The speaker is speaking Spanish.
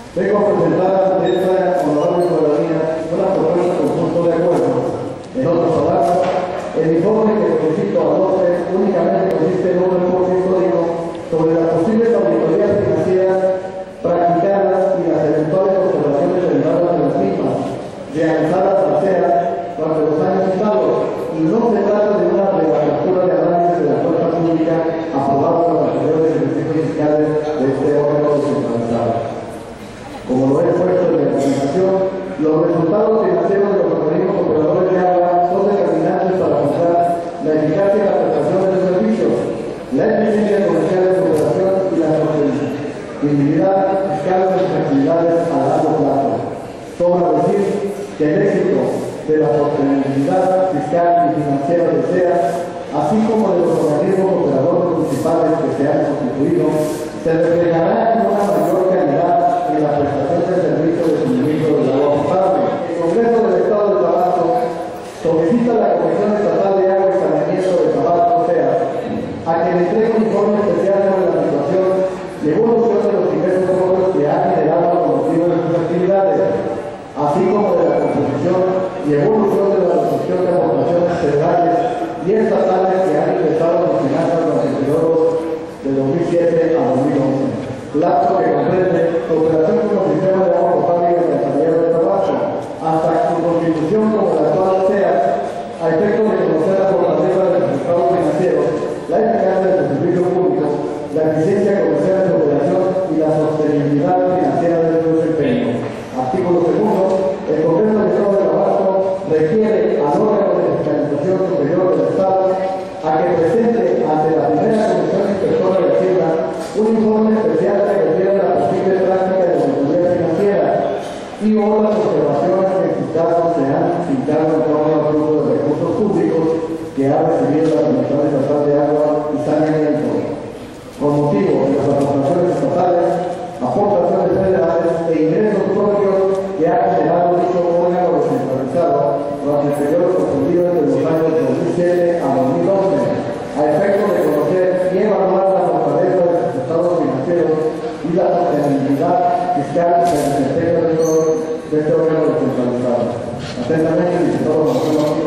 Vengo a presentar ante esta honorable ciudadanía una propuesta con punto de acuerdo. En otras palabras, el informe que solicito adopte únicamente consiste en un reporte histórico sobre las posibles auditorías financieras practicadas y las eventuales observaciones derivadas de las mismas, realizadas al SEA durante los años citados, y no se trata de una reapertura de análisis de la cuenta pública aprobada por los anteriores ejercicios fiscales de este órgano descentralizado. Como lo he puesto en la presentación, los resultados financieros de los organismos operadores de agua son determinantes para juzgar la eficacia de la prestación de los servicios, la eficiencia comercial de su operación y la sostenibilidad fiscal de sus actividades a largo plazo. Sobra decir que el éxito de la sostenibilidad fiscal y financiera de SEA, así como de los organismos operadores municipales que se han constituido, se reflejará en una mayor calidad en la prestación del servicio de suministro del agua potable. El Congreso del Estado de Tabasco solicita a la Comisión Estatal de Agua y Saneamiento de Tabasco, SEA, a que le entregue un informe especial sobre la situación y evolución de los ingresos propios que ha generado con motivo de sus actividades, así como de la composición y evolución de la recepción de aportaciones federales y estatales que han ingresado en las finanzas durante el periodo de 2007 a 2011, lapso que comprende su operación como sistema de agua potable y alcantarillado de Tabasco, hasta su constitución como la actual SEA, a efecto de conocer la formativa de los estados financieros, la eficacia de su servicio público, la eficiencia comercial de su operación y la sostenibilidad financiera de su desempeño. Artículo 2. El Congreso del Estado de Tabasco requiere al órgano de fiscalización superior del Estado a que presente ante la primera Comisión Inspectora de Hacienda un informe especial que refiere a la posible práctica de auditoría financiera y otras observaciones que en su caso se han citado en torno al flujo de recursos públicos que ha recibido la Comisión Estatal de Agua y Saneamiento, con motivo de las aportaciones estatales, aportaciones federales e ingresos propios que ha generado dicho órgano descentralizado durante el periodo comprendido entre los años 2007 a 2011, a efecto de conocer y evaluar la fortaleza de sus estados financieros y la sostenibilidad fiscal del desempeño de este órgano descentralizado. Atentamente, diputado Marcelo